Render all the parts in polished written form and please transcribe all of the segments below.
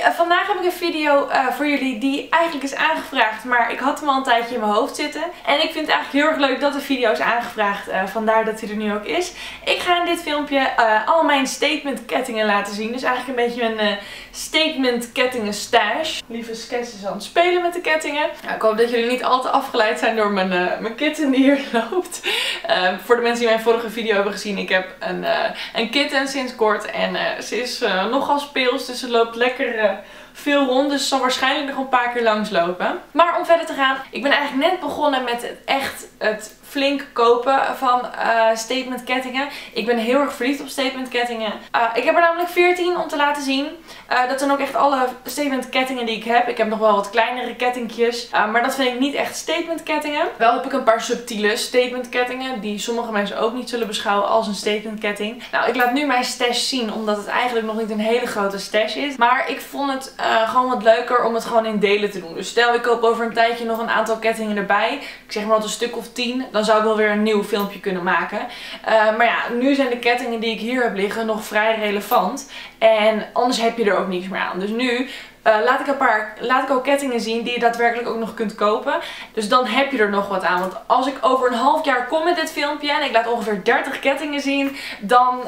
Vandaag heb ik een video voor jullie die eigenlijk is aangevraagd, maar ik had hem al een tijdje in mijn hoofd zitten. En ik vind het eigenlijk heel erg leuk dat de video is aangevraagd, vandaar dat hij er nu ook is. Ik ga in dit filmpje al mijn statement kettingen laten zien. Dus eigenlijk een beetje een statement kettingen stash. Lieve Sketch is aan het spelen met de kettingen. Nou, ik hoop dat jullie niet al te afgeleid zijn door mijn kitten die hier loopt. Voor de mensen die mijn vorige video hebben gezien, ik heb een kitten sinds kort en ze is nogal speels, dus ze loopt lekker veel rond, dus ze zal waarschijnlijk nog een paar keer langslopen. Maar om verder te gaan, ik ben eigenlijk net begonnen met het flink kopen van statement kettingen. Ik ben heel erg verliefd op statement kettingen. Ik heb er namelijk 14 om te laten zien. Dat zijn ook echt alle statement kettingen die ik heb. Ik heb nog wel wat kleinere kettingjes, maar dat vind ik niet echt statement kettingen. Wel heb ik een paar subtiele statement kettingen die sommige mensen ook niet zullen beschouwen als een statement ketting. Nou, ik laat nu mijn stash zien, omdat het eigenlijk nog niet een hele grote stash is. Maar ik vond het gewoon wat leuker om het gewoon in delen te doen. Dus stel ik koop over een tijdje nog een aantal kettingen erbij. Ik zeg maar wat een stuk of 10. Dan zou ik wel weer een nieuw filmpje kunnen maken. Maar ja, nu zijn de kettingen die ik hier heb liggen nog vrij relevant. En anders heb je er ook niks meer aan. Dus nu laat ik ook kettingen zien die je daadwerkelijk ook nog kunt kopen. Dus dan heb je er nog wat aan. Want als ik over een half jaar kom met dit filmpje en ik laat ongeveer 30 kettingen zien, dan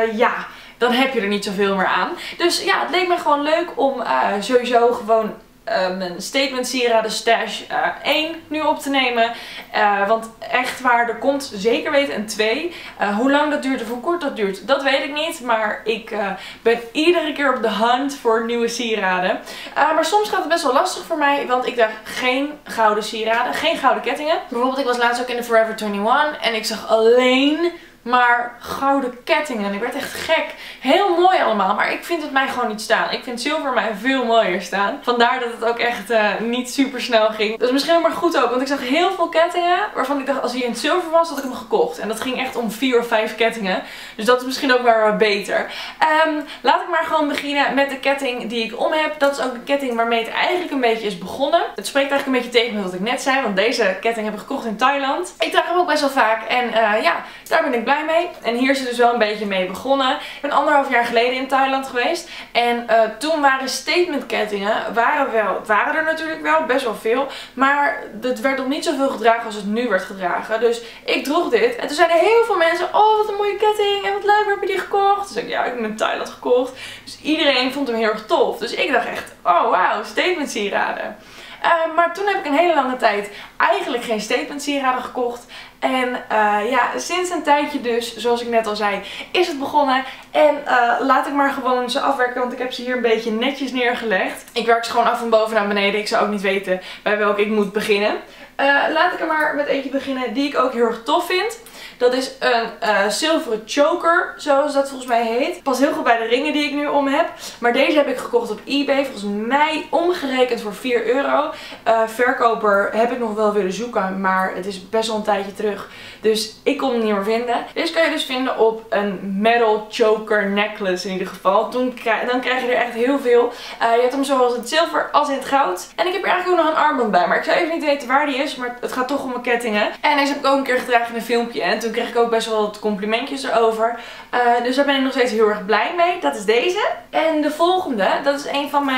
dan heb je er niet zoveel meer aan. Dus ja, het leek me gewoon leuk om sowieso gewoon mijn statement sieraden stash 1 nu op te nemen. Want echt waar, er komt zeker weten een 2. Hoe lang dat duurt of hoe kort dat duurt, dat weet ik niet. Maar ik ben iedere keer op de hunt voor nieuwe sieraden. Maar soms gaat het best wel lastig voor mij, want ik draag geen gouden sieraden, geen gouden kettingen. Bijvoorbeeld, ik was laatst ook in de Forever 21 en ik zag alleen maar gouden kettingen. Ik werd echt gek. Heel mooi allemaal, maar ik vind het mij gewoon niet staan. Ik vind zilver mij veel mooier staan. Vandaar dat het ook echt niet super snel ging. Dat is misschien ook maar goed ook, want ik zag heel veel kettingen waarvan ik dacht, als hij in het zilver was, had ik hem gekocht. En dat ging echt om 4 of 5 kettingen. Dus dat is misschien ook wel wat beter. Laat ik maar gewoon beginnen met de ketting die ik om heb. Dat is ook de ketting waarmee het eigenlijk een beetje is begonnen. Het spreekt eigenlijk een beetje tegen wat ik net zei, want deze ketting heb ik gekocht in Thailand. Ik draag hem ook best wel vaak en ja, daar ben ik blij mee. En hier is het dus wel een beetje mee begonnen. Ik ben 1,5 jaar geleden in Thailand geweest. En toen waren statement kettingen, waren er natuurlijk wel, best wel veel. Maar het werd nog niet zoveel gedragen als het nu werd gedragen. Dus ik droeg dit. En toen zeiden heel veel mensen, oh wat een mooie ketting. En wat leuk, waar heb je die gekocht? Dus ik, ja, ik heb hem in Thailand gekocht. Dus iedereen vond hem heel erg tof. Dus ik dacht echt, oh wauw, statement sieraden. Maar toen heb ik een hele lange tijd eigenlijk geen statement sieraden gekocht. En ja, sinds een tijdje dus, zoals ik net al zei, is het begonnen. En laat ik maar gewoon ze afwerken, want ik heb ze hier een beetje netjes neergelegd. Ik werk ze gewoon af van boven naar beneden. Ik zou ook niet weten bij welke ik moet beginnen. Laat ik er maar met eentje beginnen die ik ook heel erg tof vind. Dat is een zilveren choker, zoals dat volgens mij heet. Past heel goed bij de ringen die ik nu om heb. Maar deze heb ik gekocht op eBay. Volgens mij omgerekend voor 4 euro. Verkoper heb ik nog wel willen zoeken, maar het is best wel een tijdje terug. Dus ik kon hem niet meer vinden. Deze kan je dus vinden op een metal choker necklace in ieder geval. Dan krijg je er echt heel veel. Je hebt hem zowel in het zilver als in het goud. En ik heb er eigenlijk ook nog een armband bij. Maar ik zou even niet weten waar die is. Maar het gaat toch om mijn kettingen. En deze heb ik ook een keer gedragen in een filmpje. En toen kreeg ik ook best wel wat complimentjes erover. Dus daar ben ik nog steeds heel erg blij mee. Dat is deze. En de volgende, dat is een van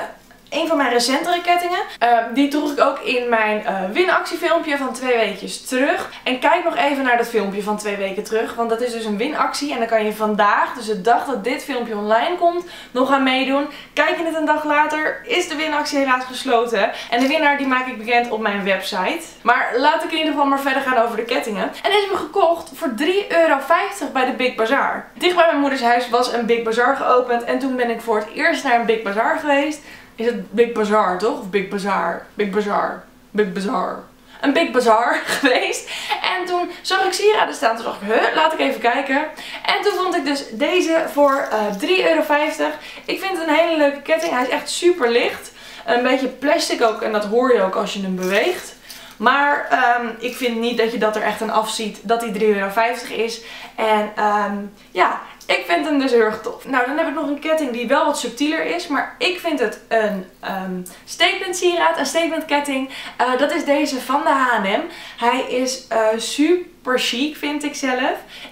mijn recentere kettingen. Die droeg ik ook in mijn winactiefilmpje van 2 weekjes terug. En kijk nog even naar dat filmpje van 2 weken terug. Want dat is dus een winactie. En dan kan je vandaag, dus de dag dat dit filmpje online komt, nog aan meedoen. Kijk je het een dag later, is de winactie helaas gesloten. En de winnaar die maak ik bekend op mijn website. Maar laat ik in ieder geval maar verder gaan over de kettingen. En deze heb ik gekocht voor 3,50 euro bij de Big Bazaar. Dicht bij mijn moeders huis was een Big Bazaar geopend. En toen ben ik voor het eerst naar een Big Bazaar geweest. Is het Big Bazaar, toch? Of Big Bazaar? Big Bazaar. Big Bazaar. Een Big Bazaar geweest. En toen zag ik sieraden staan. Toen dacht ik, laat ik even kijken. En toen vond ik dus deze voor 3,50 euro. Ik vind het een hele leuke ketting. Hij is echt super licht. Een beetje plastic ook. En dat hoor je ook als je hem beweegt. Maar ik vind niet dat je dat er echt aan afziet dat hij 3,50 euro is. En ja, ik vind hem dus heel erg tof. Nou, dan heb ik nog een ketting die wel wat subtieler is. Maar ik vind het een statement sieraad, een statement ketting. Dat is deze van de H&M. Hij is super super chic, vind ik zelf.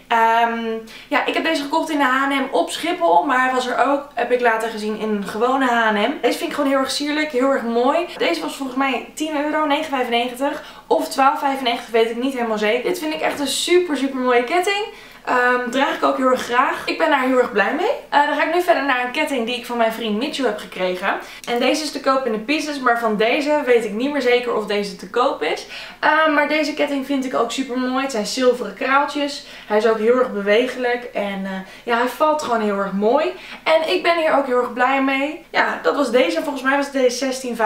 Ja, ik heb deze gekocht in de H&M op Schiphol. Maar hij was er ook, heb ik later gezien, in een gewone H&M. Deze vind ik gewoon heel erg sierlijk, heel erg mooi. Deze was volgens mij €10, €9,95 of €12,95, weet ik niet helemaal zeker. Dit vind ik echt een super mooie ketting. Draag ik ook heel erg graag. Ik ben daar heel erg blij mee. Dan ga ik nu verder naar een ketting die ik van mijn vriend Mitchell heb gekregen. En deze is te koop in de pieces, maar van deze weet ik niet meer zeker of deze te koop is. Maar deze ketting vind ik ook super mooi. Het zijn zilveren kraaltjes. Hij is ook heel erg bewegelijk en ja, hij valt gewoon heel erg mooi. En ik ben hier ook heel erg blij mee. Ja, dat was deze. Volgens mij was deze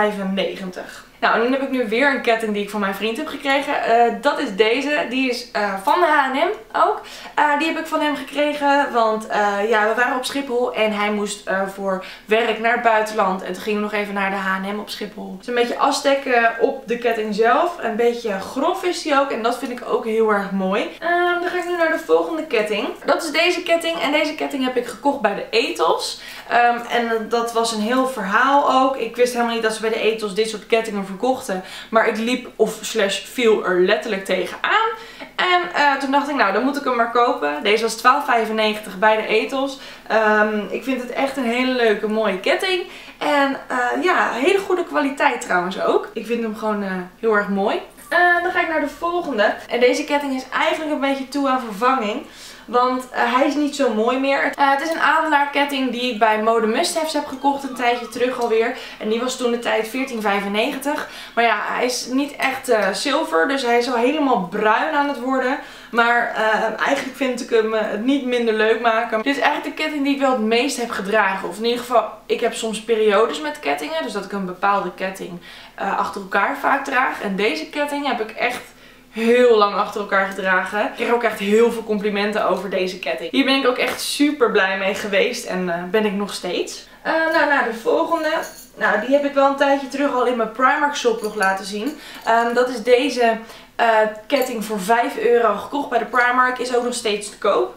€16,95. Nou, en dan heb ik nu weer een ketting die ik van mijn vriend heb gekregen. Dat is deze. Die is van de H&M ook. Die heb ik van hem gekregen, want ja, we waren op Schiphol en hij moest voor werk naar het buitenland. En toen gingen we nog even naar de H&M op Schiphol. Het is een beetje afstekken op de ketting zelf. Een beetje grof is die ook en dat vind ik ook heel erg mooi. Dan ga ik nu naar de volgende ketting. Dat is deze ketting en deze ketting heb ik gekocht bij de Ethos. En dat was een heel verhaal ook. Ik wist helemaal niet dat ze bij de Ethos dit soort kettingen verkochten. Maar ik liep viel er letterlijk tegenaan. En toen dacht ik, nou dan moet ik hem maar kopen. Deze was €12,95 bij de Ethos. Ik vind het echt een hele leuke mooie ketting. En ja, hele goede kwaliteit trouwens ook. Ik vind hem gewoon heel erg mooi. Dan ga ik naar de volgende. En deze ketting is eigenlijk een beetje toe aan vervanging. Want hij is niet zo mooi meer. Het is een adelaarketting die ik bij Mode Must Haves heb gekocht een tijdje terug alweer. En die was toen de tijd €14,95. Maar ja, hij is niet echt zilver. Dus hij is al helemaal bruin aan het worden. Maar eigenlijk vind ik hem het niet minder leuk maken. Dit is eigenlijk de ketting die ik wel het meest heb gedragen. Of in ieder geval, ik heb soms periodes met kettingen. Dus dat ik een bepaalde ketting achter elkaar vaak draag. En deze ketting heb ik echt heel lang achter elkaar gedragen. Ik kreeg ook echt heel veel complimenten over deze ketting. Hier ben ik ook echt super blij mee geweest en ben ik nog steeds. Nou, naar de volgende. Nou, die heb ik wel een tijdje terug al in mijn Primark shoplog laten zien. Dat is deze ketting voor €5 gekocht bij de Primark. Is ook nog steeds te koop.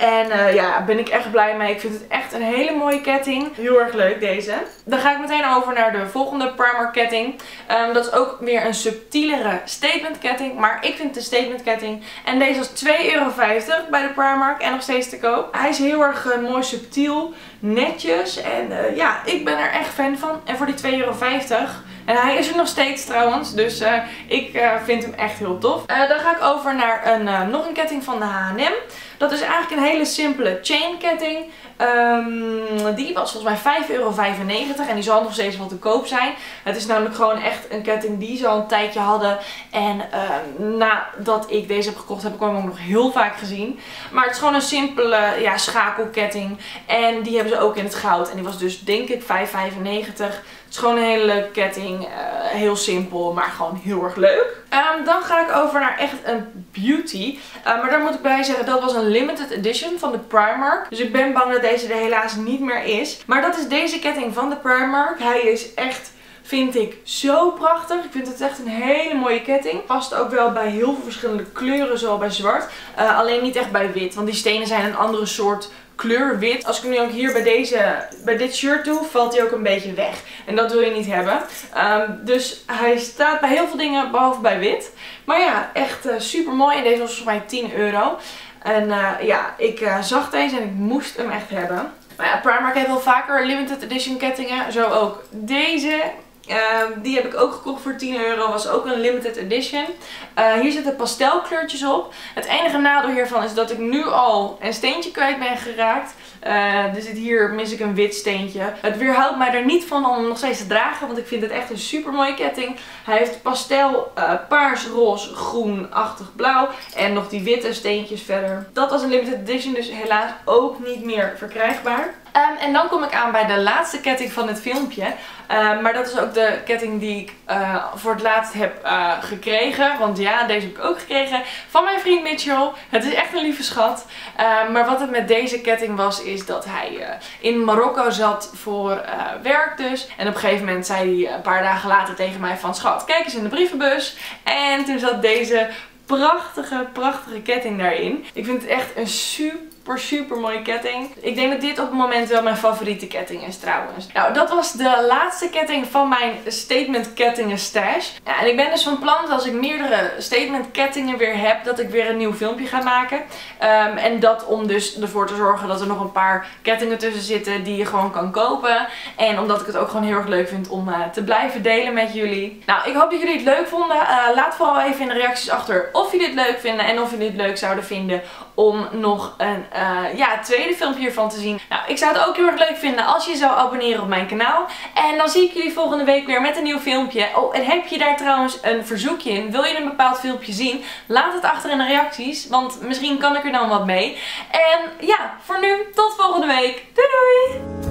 En ja, ben ik echt blij mee. Ik vind het echt een hele mooie ketting. Heel erg leuk deze. Dan ga ik meteen over naar de volgende Primark ketting. Dat is ook weer een subtielere statement ketting. Maar ik vind het een statement ketting. En deze was €2,50 bij de Primark. En nog steeds te koop. Hij is heel erg mooi subtiel. Netjes. En ja, ik ben er echt fan van. En voor die €2,50. En hij is er nog steeds trouwens. Dus ik vind hem echt heel tof. Dan ga ik over naar nog een ketting van de H&M. Dat is eigenlijk een hele simpele chain ketting. Die was volgens mij €5,95 en die zal nog steeds wel te koop zijn. Het is namelijk gewoon echt een ketting die ze al een tijdje hadden. En nadat ik deze heb gekocht heb ik hem ook nog heel vaak gezien. Maar het is gewoon een simpele schakelketting. En die hebben ze ook in het goud. En die was dus denk ik €5,95. Het is gewoon een hele leuke ketting. Heel simpel, maar gewoon heel erg leuk. Dan ga ik over naar echt een beauty. Maar daar moet ik bij zeggen, dat was een limited edition van de Primark. Dus ik ben bang dat deze er helaas niet meer is. Maar dat is deze ketting van de Primark. Hij is echt, vind ik, zo prachtig. Ik vind het echt een hele mooie ketting. Past ook wel bij heel veel verschillende kleuren, zoals bij zwart. Alleen niet echt bij wit, want die stenen zijn een andere soort kleur wit. Als ik hem nu ook hier bij dit shirt doe, valt hij ook een beetje weg. En dat wil je niet hebben. Dus hij staat bij heel veel dingen, behalve bij wit. Maar ja, echt super mooi. En deze was volgens mij €10. En ja, ik zag deze en ik moest hem echt hebben. Maar ja, Primark heeft wel vaker limited edition kettingen. Zo ook deze. Die heb ik ook gekocht voor €10. Was ook een limited edition. Hier zitten pastelkleurtjes op. Het enige nadeel hiervan is dat ik nu al een steentje kwijt ben geraakt. Dus hier mis ik een wit steentje. Het weerhoudt mij er niet van om hem nog steeds te dragen. Want ik vind het echt een super mooie ketting. Hij heeft pastel, paars, roze, groen-achtig blauw. En nog die witte steentjes verder. Dat was een limited edition, dus helaas ook niet meer verkrijgbaar. En dan kom ik aan bij de laatste ketting van dit filmpje. Maar dat is ook de ketting die ik voor het laatst heb gekregen. Want ja, deze heb ik ook gekregen van mijn vriend Mitchell. Het is echt een lieve schat. Maar wat het met deze ketting was, is dat hij in Marokko zat voor werk dus. En op een gegeven moment zei hij een paar dagen later tegen mij van: schat, kijk eens in de brievenbus. En toen zat deze prachtige ketting daarin. Ik vind het echt een super super mooie ketting. Ik denk dat dit op het moment wel mijn favoriete ketting is trouwens. Nou, dat was de laatste ketting van mijn statement kettingen stash. Ja, en ik ben dus van plan dat als ik meerdere statement kettingen weer heb, dat ik weer een nieuw filmpje ga maken. En dat om dus ervoor te zorgen dat er nog een paar kettingen tussen zitten die je gewoon kan kopen. En omdat ik het ook gewoon heel erg leuk vind om te blijven delen met jullie. Nou, ik hoop dat jullie het leuk vonden. Laat vooral even in de reacties achter of jullie het leuk vinden en of jullie het leuk zouden vinden om nog een tweede filmpje hiervan te zien. Nou, ik zou het ook heel erg leuk vinden als je zou abonneren op mijn kanaal. En dan zie ik jullie volgende week weer met een nieuw filmpje. Oh, en heb je daar trouwens een verzoekje in? Wil je een bepaald filmpje zien? Laat het achter in de reacties, want misschien kan ik er dan wat mee. En ja, voor nu, tot volgende week. Doei doei!